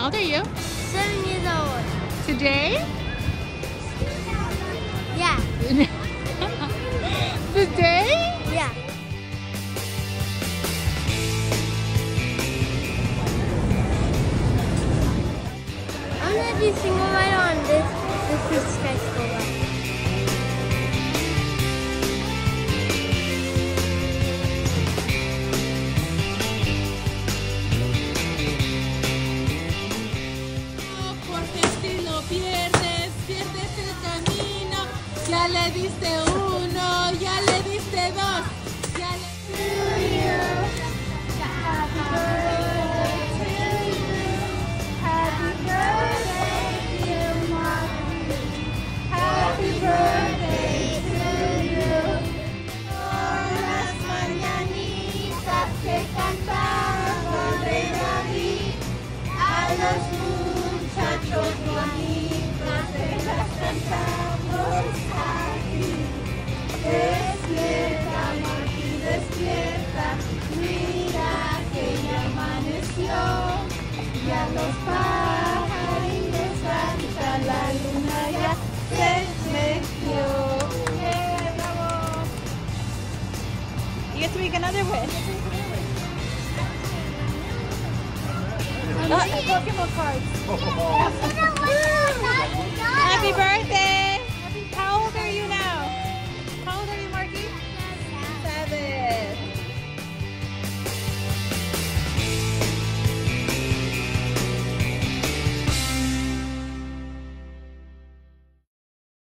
old are you? 7 years old. Today? Yeah. Today? Yeah. I'm gonna do single rider on this skyscraper. Ya le diste uno, ya le diste dos, ya le... Happy birthday to you. Happy birthday, dear Marc. Happy birthday to you. Por las mañanitas que cantaba el rey David, a los muchachos bonitos de las cantamos aquí. Despierta, Marqui, despierta, mira que ya amaneció, ya los pajarillos cantan, la luna ya se metió. ¡Bravo! You get to make another wish. Pokemon cards. Happy birthday!